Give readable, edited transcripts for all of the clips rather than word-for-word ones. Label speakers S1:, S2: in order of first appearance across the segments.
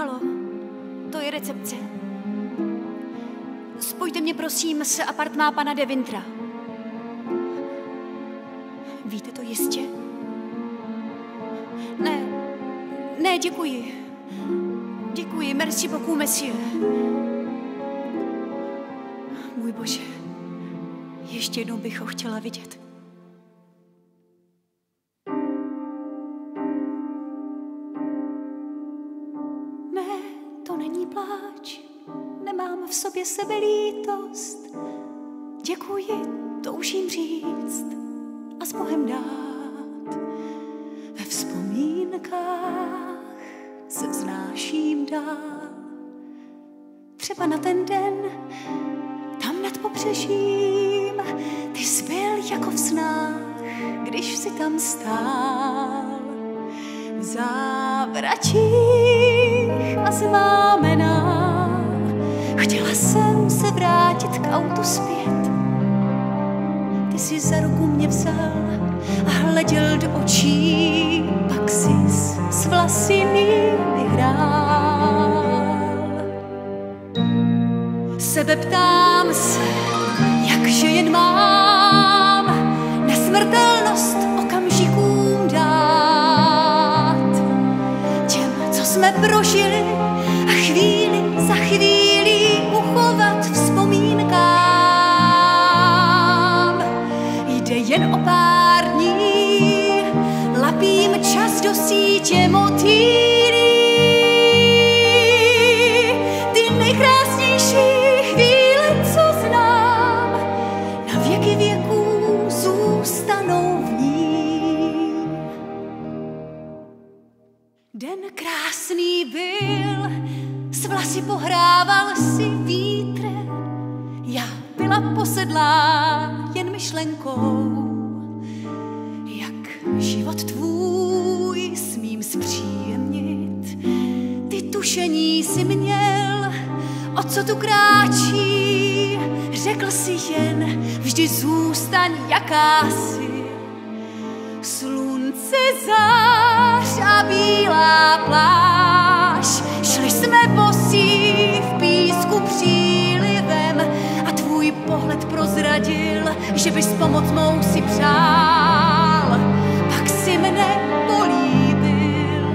S1: Halo, to je recepce. Spojte mě prosím s apartmá pana de Wintra. Víte to jistě? Ne, děkuji. Děkuji, merci beaucoup, monsieur. Můj bože, ještě jednou bych ho chtěla vidět. Ne, to není pláč. Nemám v sobě sebelítost. Děkuji, toužím říct a s Bohem dát. Ve vzpomínkách se vznáším dál. Třeba na ten den, tam nad pobřežím, ty jsi byl jako v snách, když jsi tam stál. V zábratích a zmámená, chtěla jsem se vrátit k autu zpět. Ty jsi za ruku mě vzal a hleděl do očí, pak jsi s vlasy mými hrál. Sebe ptám se, jakže jen mám nesmrtelnost okamžikům dát. Těm, co jsme prožili a chvíli za chvílí uchovat vzpomínkám. Jde jen o pár dní, lapím čas do sítě motýlí. Ty nejkrásnější chvíle, co znám, na věky věků zůstanou v ní. Den krásný byl, s vlasy pohrával si vítr. Já byla posedlá jen myšlenkou, jak život tvůj smím zpříjemnit. Ty tušení si měl, o co tu kráčí. Řekl si jen, vždy zůstaň jakási. Slunce, zář a bílá pláž, šli jsme bosí v písku přílivem a tvůj pohled prozradil, že bys pomoc mou si přál. Pak si mne políbil.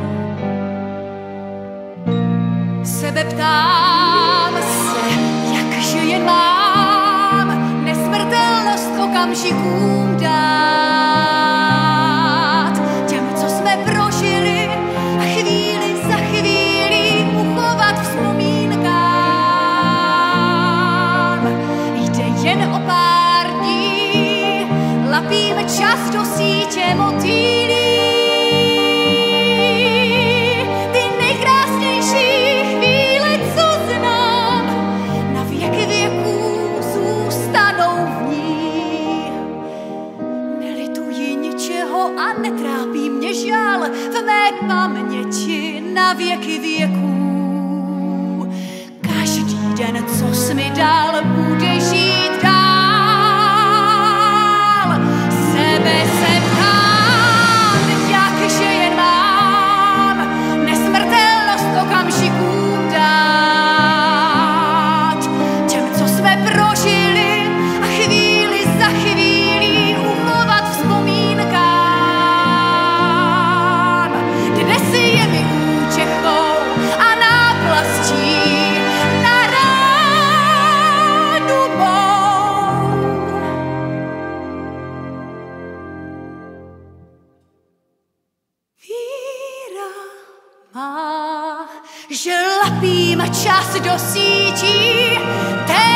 S1: Sebe ptám se, jakže jen mám nesmrtelnost okamžikům dát. Těm, co jsme prožili a chvíli za chvíli uchovat vzpomínkám. Jde jen o pár dní, lapíme čas do sítě motýlí. Ty nejkrásnější chvíle, co znám, na věky věků zůstanou v ní. Nelituji ničeho a netrápí mě žál, v mé paměti na věky věků. Každý den, co jsi mi dal, bude žít dál. Sebe se ptám, jakže jen mám nesmrtelnost okamžikům dát. Těm, co jsme prožili a chvíli za chvílí uchovat vzpomínkám. Dnes je mi útěchou a náplastí na ránu mou. Víra má, že lapím čas do sítí té